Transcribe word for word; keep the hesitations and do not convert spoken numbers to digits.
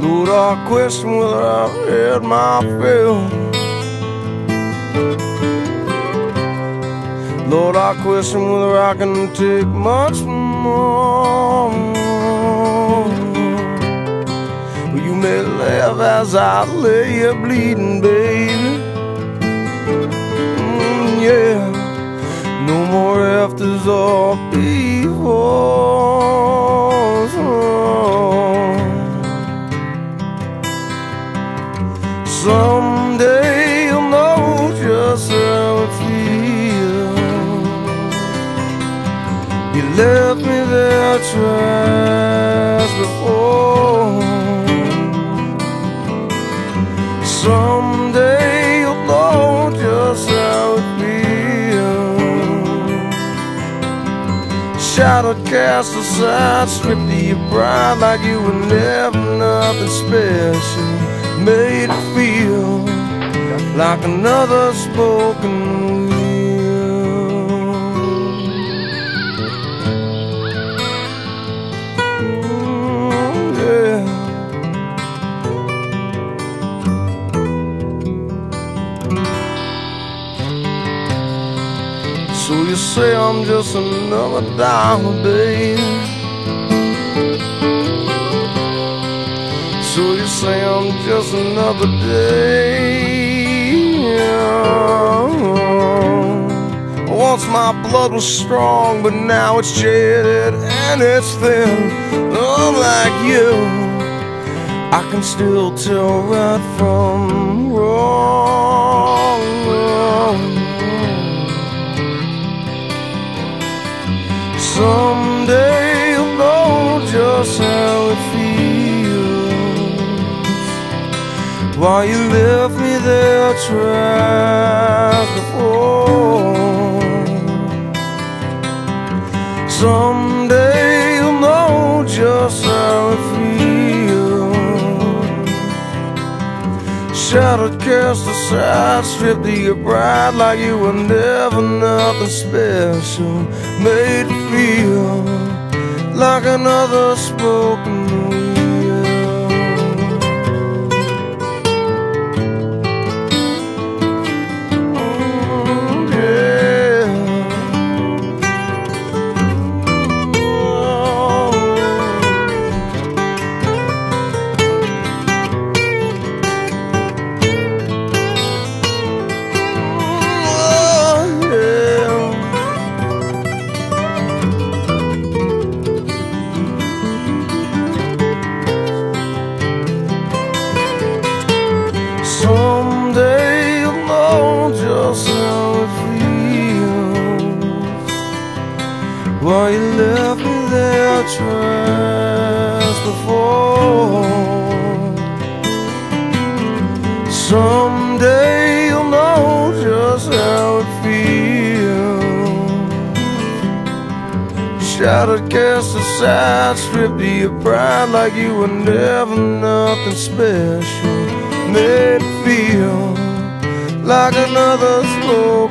Lord, I question whether I've had my fill. Lord, I question whether I can take much more. You may laugh as I lay here bleeding, baby. Mm, yeah, no more afters or befores. Someday you'll know just how it feels. You left me there twice before. Someday you'll know just how it feels. Shadow cast aside, stripped of your pride like you were never nothing special. Made it feel like another spoken wheel. Mm, yeah. So you say I'm just another dollar, baby. So you say I'm just another day. Once my blood was strong, but now it's jaded and it's thin. Unlike you, I can still tell right from wrong. Someday you'll know just how it feels. Why you left me there twice before. Someday you'll know just how it feels. Shattered, cast aside, stripped of your pride like you were never nothing special. Made it feel like another spoken Someday you'll know just how it feels. Why you left me there twice before. Someday you'll know just how it feels. Shattered, cast aside, stripped of your pride like you were never nothing special. Made it feel like another slow